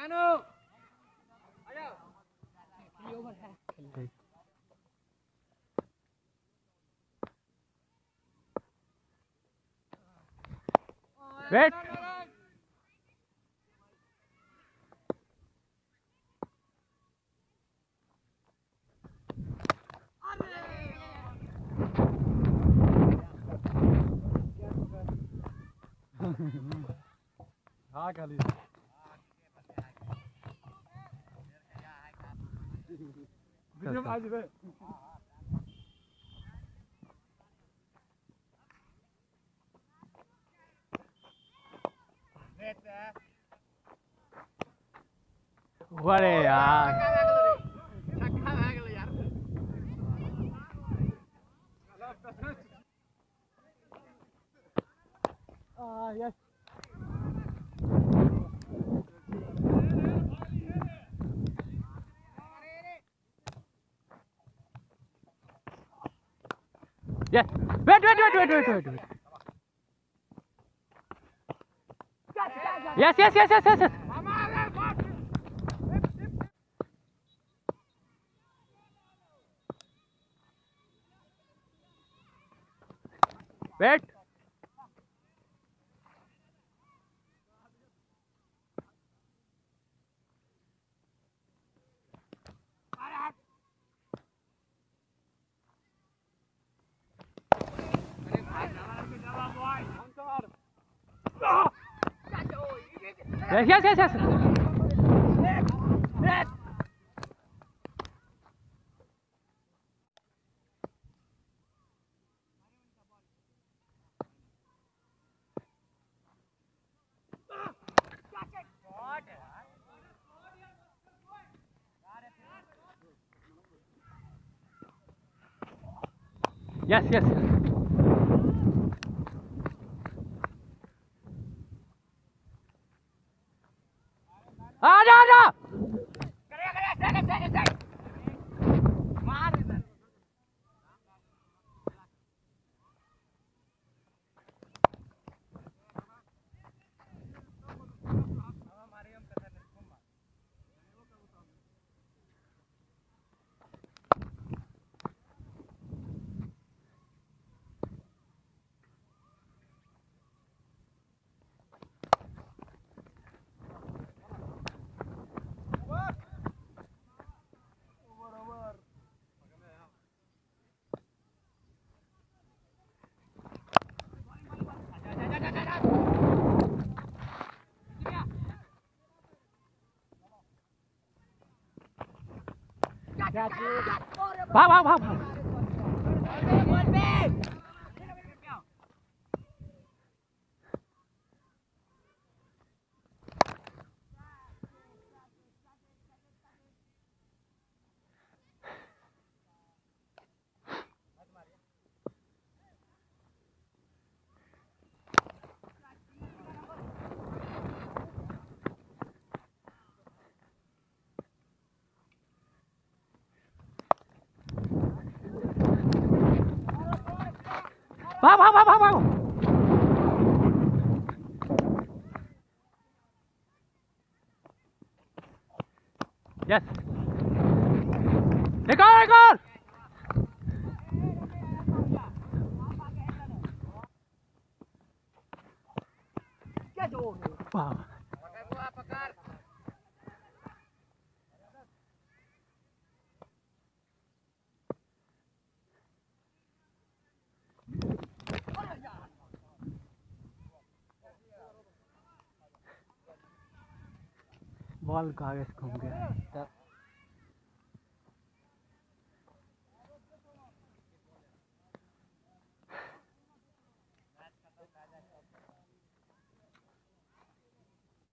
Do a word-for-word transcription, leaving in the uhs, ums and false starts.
Wait हाँ खाली video आज बे अरे यार छक्का भाग ले यार आ yes Yes. Wait, wait, wait, wait, wait, wait, wait. Yes, yes, yes, yes, yes, yes. Wait. Yes, yes, yes, yes. Yes, yes. आजा आजा करिए करिए सेकंड सेकंड सेकंड मार इधर हमारे हम कथा नहीं घुमा भाग भाग भाग भाग भाग भाग भाग भाग भाग यस एक और एक और क्या जो वाह बॉल कागज घूम गया।